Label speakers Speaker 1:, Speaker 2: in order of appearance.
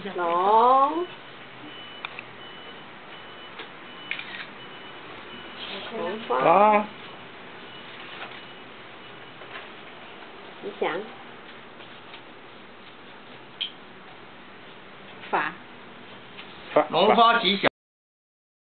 Speaker 1: 龙。红花。
Speaker 2: 啊。
Speaker 1: 吉祥。法。
Speaker 3: 龙花吉祥。